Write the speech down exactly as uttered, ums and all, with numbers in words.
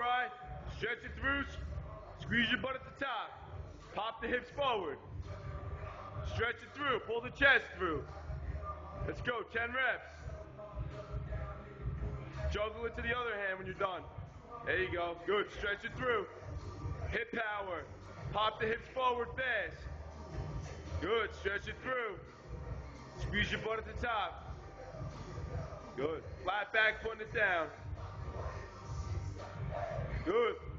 right? Stretch it through. Squeeze your butt at the top. Pop the hips forward. Stretch it through. Pull the chest through. Let's go. ten reps. Juggle it to the other hand when you're done. There you go. Good. Stretch it through. Hip power. Pop the hips forward fast. Good. Stretch it through. Squeeze your butt at the top. Good. Flat back, putting it down. Good.